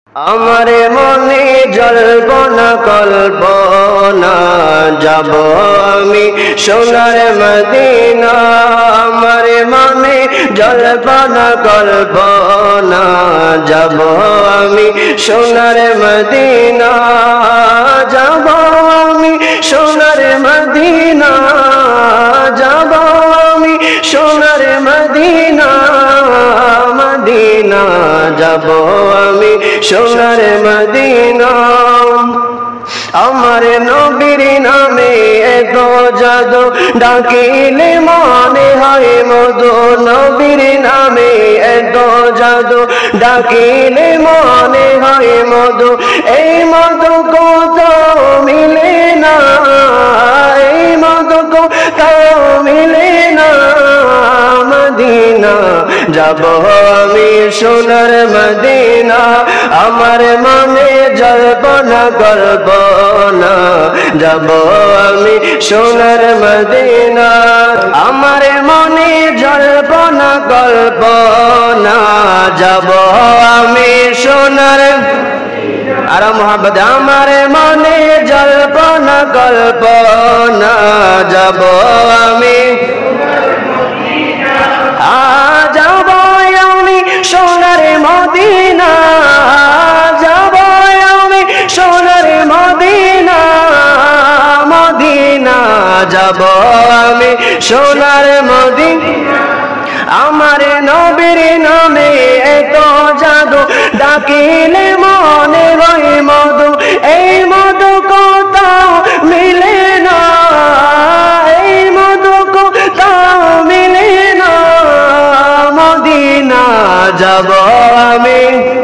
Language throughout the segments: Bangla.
আমার মনে জল্পনা কল্পনা যাব আমি সোনার মদিনা। আমার মনে জল্পনা কল্পনা যাব আমি সোনার মদিনা। যাব আমি সোনার মদিনা, যাব আমি সোনার মদিনা। মদিনা যাব আমি সোনার মদিনা। আমার নবীর নামে এত জাদু, ডাকিলে মনে হয় মধু। নবীর নামে এত জাদু, ডাকিলে মনে হয় মধু। এই মধু কোথাও মিলে না, এই মধু কোথাও মিলে না। মদিনা যাব আমি সোনার মদিনা। আমার মনে জল্পনা কল্পনা যাব আমি সোনার মদিনা। আমার মনে জল্পনা কল্পনা যাব আমি সোনার আর মোহাম্মদ। আমার মনে জল্পনা কল্পনা যাব আমি যাব আমি সোনার মদিনা। যাব আমি সোনার মদিনা। মদিনা যাব আমি সোনার মদিনা। আমার নবীর নামে এত জাদু, ডাকিলে মনে হয় মধু। এই মধু কোথাও মিলে না, এই মধু কোথাও মিলে না। মদিনা যাব আমি,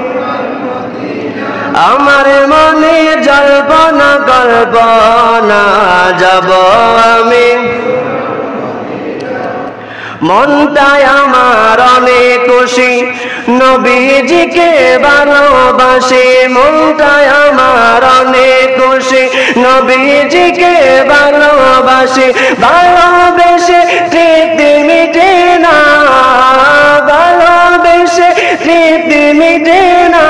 আমার মনে জল্পনা কল্পনা যাব আমি। মনটায় আমার অনেক খুশি, নবীজিকে ভালোবাসি। মনটায় আমার অনেক খুশি, নবীজিকে ভালোবাসি। ভালোবেসে তৃপ্তি মিটে না, ভালোবেসে তৃপ্তি মিটে না।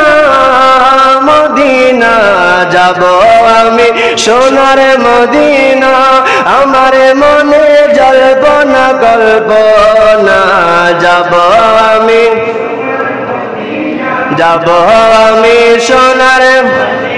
মদিনা যাব আমি সোনার মদিনা। আমার মনে জল্পনা কল্পনা যাব আমি, যাব আমি সোনার